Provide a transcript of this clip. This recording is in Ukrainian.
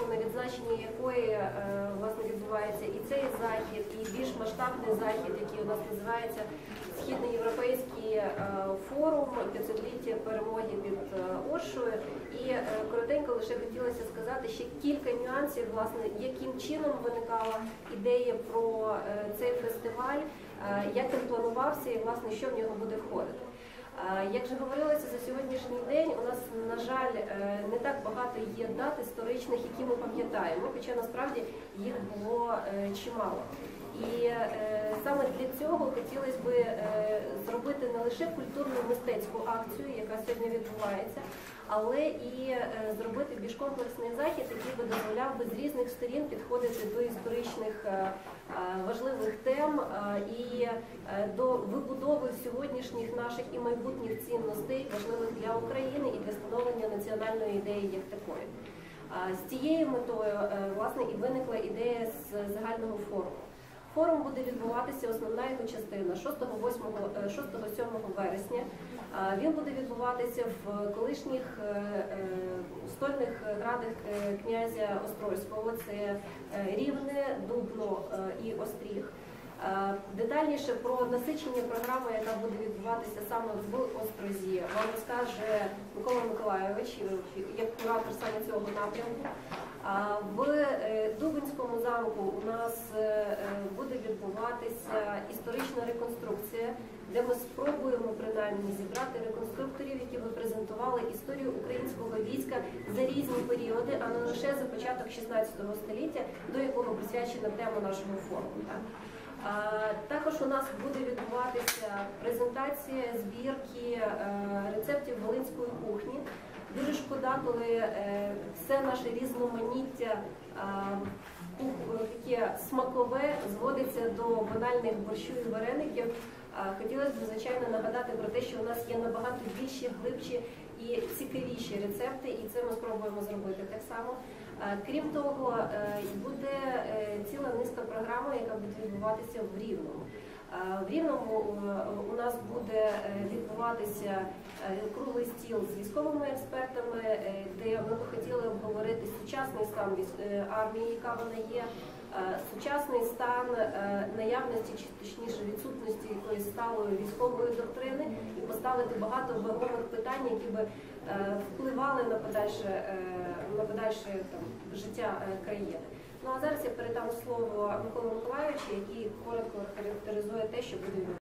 на відзначенні якої власне відбувається і цей захід, і більш масштабний захід, який у нас називається Східноєвропейський форум 500-ліття перемоги під Оршею. І коротенько лише хотілося сказати ще кілька нюансів, власне, яким чином виникала ідея про цей фестиваль, як він планувався і, власне, що в нього буде входити. Як вже говорилося, за сьогоднішній день у нас, на жаль, не так багато є дат історичних, які ми пам'ятаємо, хоча насправді їх було чимало. І саме для цього хотілося б зробити не лише культурно-мистецьку акцію, яка сьогодні відбувається, але і зробити більш комплексний захід, який би дозволяв би з різних сторін підходити до історичних важливих тем і до вибудови сьогоднішніх наших і майбутніх цінностей, важливих для України і для становлення національної ідеї як такої. З цією метою, власне, і виникла ідея з загального форуму. Форум буде відбуватися, основна його частина, 6-7 вересня. Він буде відбуватися в колишніх стольних градах князя Острозького, це Рівне, Дубно і Остріг. Детальніше про насичення програми, яка буде відбуватися саме в Острозі, вам розкаже Микола Миколайович, як куратор саме цього напрямку. В Дубинському замку у нас буде відбуватися історична реконструкція, де ми спробуємо принаймні зібрати реконструкторів, які би презентували історію українського війська за різні періоди, а не лише за початок 16 століття, до якого присвячена тема нашого форуму. Також у нас буде відбуватися презентація збірки рецептів волинської кухні. Дуже шкода, коли все наше різноманіття таке смакове зводиться до банальних борщу і вареників. Хотілося б, звичайно, нагадати про те, що у нас є набагато більші, глибші і цікавіші рецепти, і це ми спробуємо зробити так само. Крім того, буде ціла низка програм, яка буде відбуватися в Рівному. В Рівному у нас буде відбуватися круглий стіл з військовими експертами, де ми б хотіли обговорити сучасний стан армії, яка вона є, сучасний стан наявності, чи точніше відсутності якоїсь сталої військової доктрини і поставити багато вагомих питань, які би впливали на подальше життя країни. Ну а зараз я передам слово Миколі Миколайовичу, який коротко характеризує те, що буде відбуватися.